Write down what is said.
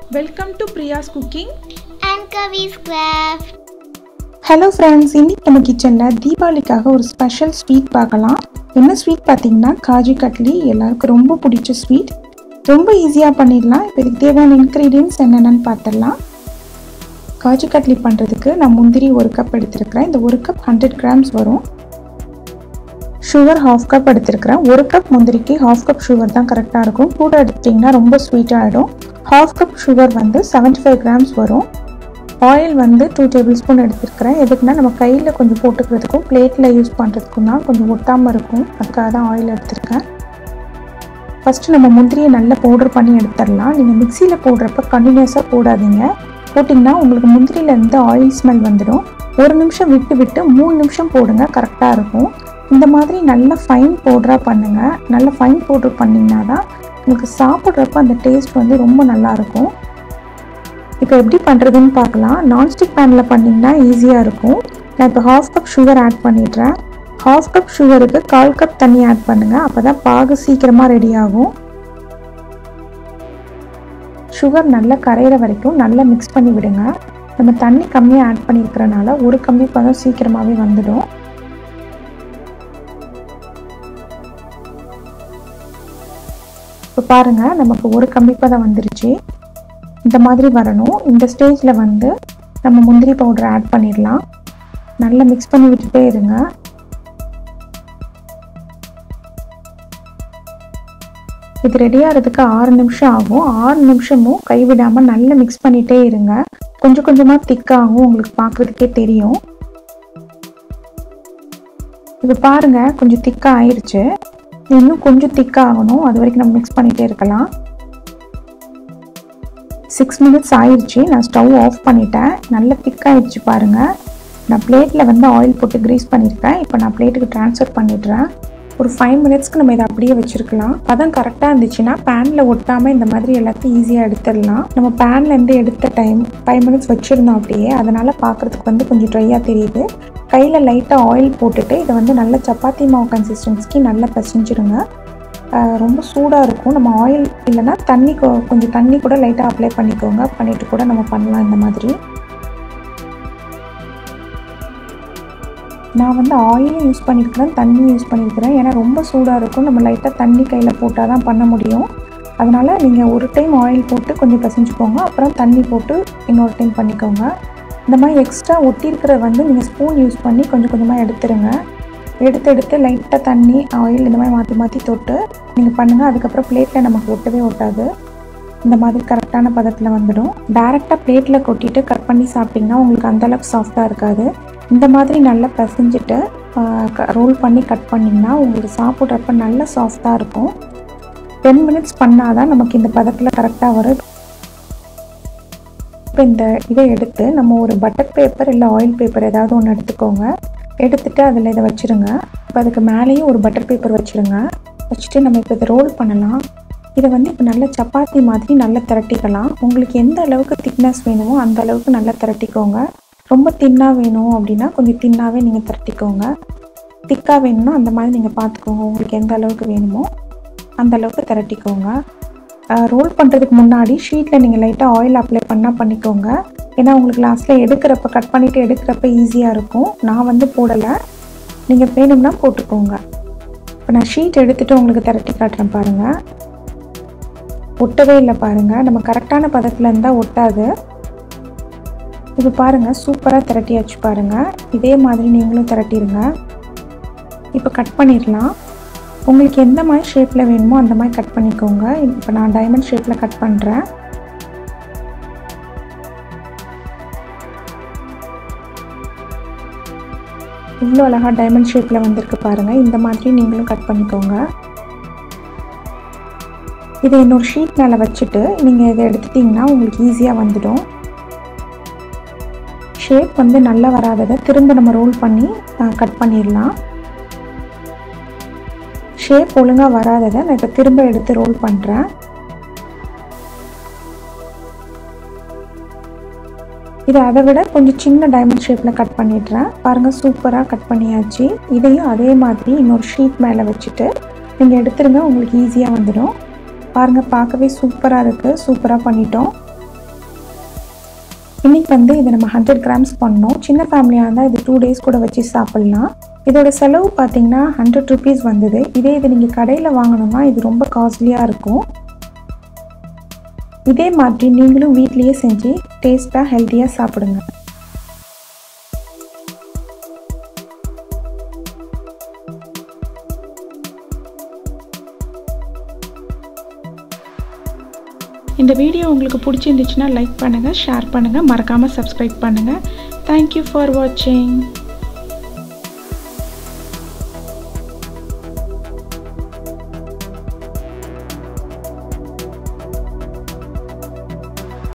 Welcome to Priya's Cooking and Kavi's Craft. Hello friends, இன்னைக்கு நம்ம கிச்சன்ல தீபாவளிக்காக ஒரு ஸ்பெஷல் ஸ்வீட் பார்க்கலாம். என்ன ஸ்வீட் பாத்தீங்கன்னா காஜு கட்லி. எல்லாருக்கும் ரொம்ப பிடிச்ச ஸ்வீட். ரொம்ப ஈஸியா பண்ணிடலாம். இப்போ இதுக்கு தேவையான இன்கிரிடியன்ட்ஸ் என்னென்னன்னு பார்த்தலாம். காஜு கட்லி பண்றதுக்கு நான் முந்திரி 1 கப் எடுத்துக்கிறேன். இந்த 1 கப் 100 grams வரும். சுகர் 1/2 கப் எடுத்துக்கிறேன். 1 கப் முந்திரிக்கு 1/2 கப் சுகர் தான் கரெக்டாக இருக்கும். கூட எடுத்துட்டிங்கன்னா ரொம்ப ஸ்வீட்டாக ஆகிடும். 1/2 கப் சுகர் வந்து 75 grams வரும். ஆயில் வந்து 2 tablespoon எடுத்துருக்கிறேன். எதுக்குன்னா நம்ம கையில் கொஞ்சம் போட்டுக்கிறதுக்கும் பிளேட்டில் யூஸ் பண்ணுறதுக்கும் தான் கொஞ்சம் ஒட்டாமல் இருக்கும். அதுக்காக தான் ஆயில் எடுத்துருக்கேன். ஃபஸ்ட்டு நம்ம முந்திரியை நல்லா பவுடர் பண்ணி எடுத்துடலாம். நீங்கள் மிக்சியில் போடுறப்ப கண்டினியூஸாக போடாதீங்க. போட்டிங்கன்னா உங்களுக்கு முந்திரியிலேருந்து ஆயில் ஸ்மெல் வந்துடும். 1 நிமிஷம் விட்டு விட்டு 3 நிமிஷம் போடுங்க, கரெக்டாக இருக்கும். இந்த மாதிரி நல்லா ஃபைன் பவுடராக பண்ணுங்கள். நல்லா ஃபைன் பவுடர் பண்ணிங்கன்னா தான் உங்களுக்கு சாப்பிட்றப்ப அந்த டேஸ்ட் வந்து ரொம்ப நல்லாயிருக்கும். இப்போ எப்படி பண்ணுறதுன்னு பார்க்கலாம். நான்ஸ்டிக் பேனில் பண்ணிங்கன்னா ஈஸியாக இருக்கும். நான் இப்போ 1/2 கப் சுகர் ஆட் பண்ணிடுறேன். 1/2 கப் சுகருக்கு 1/4 கப் தண்ணி ஆட் பண்ணுங்கள். அப்போ தான் பாகு சீக்கிரமாக ரெடி ஆகும். சுகர் நல்லா கரையிற வரைக்கும் நல்லா மிக்ஸ் பண்ணி விடுங்க. நம்ம தண்ணி கம்மியாக ஆட் பண்ணியிருக்கிறனால ஒரு கம்மி பதம் சீக்கிரமாகவே வந்துடும். இப்போ பாருங்கள், நமக்கு ஒரு கம்மி பதம் வந்துருச்சு. இந்த மாதிரி வரணும். இந்த ஸ்டேஜில் வந்து நம்ம முந்திரி பவுடர் ஆட் பண்ணிடலாம். நல்லா மிக்ஸ் பண்ணி விட்டுட்டே இருங்க. இது ரெடி ஆகிறதுக்கு 6 நிமிஷம் ஆகும். 6 நிமிஷமும் கைவிடாமல் நல்லா மிக்ஸ் பண்ணிகிட்டே இருங்க. கொஞ்சம் கொஞ்சமாக திக்காகும், உங்களுக்கு பார்க்குறதுக்கே தெரியும். இது பாருங்கள், கொஞ்சம் திக்காக ஆயிடுச்சு. இன்னும் கொஞ்சம் திக்காகணும். அது வரைக்கும் நம்ம மிக்ஸ் பண்ணிகிட்டே இருக்கலாம். 6 minutes ஆயிடுச்சு. நான் ஸ்டவ் ஆஃப் பண்ணிட்டேன். நல்லா திக்காகிடுச்சு பாருங்கள். நான் பிளேட்டில் வந்து ஆயில் போட்டு க்ரீஸ் பண்ணியிருக்கேன். இப்போ நான் பிளேட்டுக்கு ட்ரான்ஸ்ஃபர் பண்ணிடுறேன். ஒரு 5 minutesக்கு நம்ம இதை அப்படியே வச்சுருக்கலாம். பதம் கரெக்டாக இருந்துச்சுன்னா பேனில் ஒட்டாமல் இந்த மாதிரி எல்லாத்தையும் ஈஸியாக எடுத்துடலாம். நம்ம பேன்லேருந்து எடுத்த டைம் 5 minutes வச்சுருந்தோம் அப்படியே. அதனால் பார்க்குறதுக்கு வந்து கொஞ்சம் ட்ரையாக தெரியுது. கையில் லைட்டாக ஆயில் போட்டுட்டு இதை வந்து நல்ல சப்பாத்தி மாவு கன்சிஸ்டன்சிக்கு நல்லா பிசைஞ்சிருங்க. ரொம்ப சூடாக இருக்கும். நம்ம ஆயில் இல்லைன்னா தண்ணி கொஞ்சம் தண்ணி கூட லைட்டாக அப்ளை பண்ணிக்கோங்க. பண்ணிவிட்டு கூட நம்ம பண்ணலாம் இந்த மாதிரி. நான் வந்து ஆயிலும் யூஸ் பண்ணியிருக்கிறேன், தண்ணியும் யூஸ் பண்ணியிருக்கிறேன். ஏன்னா ரொம்ப சூடாக இருக்கும். நம்ம லைட்டாக தண்ணி கையில் போட்டால் தான் பண்ண முடியும். அதனால் நீங்கள் ஒரு டைம் ஆயில் போட்டு கொஞ்சம் பிசைஞ்சுக்கோங்க. அப்புறம் தண்ணி போட்டு இன்னொரு டைம் பண்ணிக்கோங்க. இந்த மாதிரி எக்ஸ்ட்ரா ஒட்டியிருக்கிற வந்து நீங்கள் ஸ்பூன் யூஸ் பண்ணி கொஞ்சம் கொஞ்சமாக எடுத்துருங்க. எடுத்து லைட்டாக தண்ணி ஆயில் இந்த மாதிரி மாற்றி மாற்றி தொட்டு நீங்கள் பண்ணுங்கள். அதுக்கப்புறம் பிளேட்டில் நமக்கு ஒட்டவே ஒட்டாது. இந்த மாதிரி கரெக்டான பதத்தில் வந்துடும். டேரெக்டாக பிளேட்டில் கொட்டிட்டு கட் பண்ணி சாப்பிட்டிங்கன்னா உங்களுக்கு அந்தளவுக்கு சாஃப்டாக இருக்காது. இந்த மாதிரி நல்லா பிசைஞ்சிட்டு ரோல் பண்ணி கட் பண்ணிங்கன்னா உங்களுக்கு சாப்பிட்றப்ப நல்லா சாஃப்டாக இருக்கும். 10 minutes பண்ணால் தான் நமக்கு இந்த பதத்தில் கரெக்டாக வரும். இப்போ இந்த இதை எடுத்து நம்ம ஒரு பட்டர் பேப்பர் இல்லை ஆயில் பேப்பர் ஏதாவது ஒன்று எடுத்துக்கோங்க. எடுத்துகிட்டு அதில் இதை வச்சுருங்க. இப்போ அதுக்கு மேலேயும் ஒரு பட்டர் பேப்பர் வச்சுருங்க. வச்சுட்டு நம்ம இப்போ இதை ரோல் பண்ணலாம். இதை வந்து இப்போ நல்லா சப்பாத்தி மாதிரி நல்லா திரட்டிக்கலாம். உங்களுக்கு எந்த அளவுக்கு திக்னஸ் வேணுமோ அந்த அளவுக்கு நல்லா திரட்டிக்கோங்க. ரொம்ப தின்னாக வேணும் அப்படின்னா கொஞ்சம் தின்னாகவே நீங்கள் திரட்டிக்கோங்க. திக்காக வேணும்னா அந்த மாதிரி நீங்கள் பார்த்துக்கோங்க. உங்களுக்கு எந்த அளவுக்கு வேணுமோ அந்த அளவுக்கு திரட்டிக்கோங்க. ரோல் பண்ணுறதுக்கு முன்னாடி ஷீட்டில் நீங்கள் லைட்டாக ஆயில் அப்ளை பண்ணிக்கோங்க. ஏன்னா உங்களுக்கு லாஸ்ட்டில் எடுக்கிறப்ப கட் பண்ணிவிட்டு எடுக்கிறப்ப ஈஸியாக இருக்கும். நான் வந்து போடலை, நீங்கள் வேணும்னா போட்டுக்கோங்க. இப்போ நான் ஷீட் எடுத்துகிட்டு உங்களுக்கு திரட்டி காட்டுறேன் பாருங்கள். ஒட்டவே இல்லை பாருங்கள். நம்ம கரெக்டான பதத்தில் இருந்தால் ஒட்டாது. இப்போ பாருங்கள், சூப்பராக திரட்டியாச்சு பாருங்கள். இதே மாதிரி நீங்களும் திரட்டிடுங்க. இப்போ கட் பண்ணிடலாம். உங்களுக்கு எந்த மாதிரி ஷேப்பில் வேணுமோ அந்த மாதிரி கட் பண்ணிக்கோங்க. இப்போ நான் டைமண்ட் ஷேப்பில் கட் பண்ணுறேன். இவ்வளோ அழகாக டைமண்ட் ஷேப்பில் வந்திருக்கு பாருங்கள். இந்த மாதிரி நீங்களும் கட் பண்ணிக்கோங்க. இதை இன்னொரு ஷீட் மேலே வச்சுட்டு நீங்கள் இதை எடுத்துட்டிங்கன்னா உங்களுக்கு ஈஸியாக வந்துடும். ஷேப் வந்து நல்லா வராததை திரும்ப நம்ம ரோல் பண்ணி கட் பண்ணிடலாம். ஷேப் ஒழுங்காக வராததை நான் இப்போ திரும்ப எடுத்து ரோல் பண்ணுறேன். இதை அதை விட கொஞ்சம் சின்ன டைமண்ட் ஷேப்பில் கட் பண்ணிடுறேன். பாருங்கள், சூப்பராக கட் பண்ணியாச்சு. இதையும் அதே மாதிரி இன்னொரு ஷீட் மேலே வச்சுட்டு நீங்கள் எடுத்துருங்க. உங்களுக்கு ஈஸியாக வந்துடும். பாருங்கள், பார்க்கவே சூப்பராக இருக்குது. சூப்பராக பண்ணிட்டோம். வந்து இதை நம்ம 100 grams பண்ணோம். சின்ன ஃபேமிலியாக இருந்தால் இது 2 days கூட வச்சு சாப்பிட்லாம். இதோட செலவு பார்த்தீங்கன்னா 100 rupees வந்தது. இதே இது நீங்கள் கடையில் வாங்கணும்னா இது ரொம்ப காஸ்ட்லியாக இருக்கும். இதே மாதிரி நீங்களும் வீட்லேயே செஞ்சு டேஸ்ட்டாக ஹெல்த்தியாக சாப்பிடுங்க. இந்த வீடியோ உங்களுக்கு பிடிச்சிருந்துச்சுன்னா லைக் பண்ணுங்கள், ஷேர் பண்ணுங்கள், மறக்காமல் சப்ஸ்கிரைப் பண்ணுங்கள். தேங்க்யூ ஃபார் வாட்சிங்.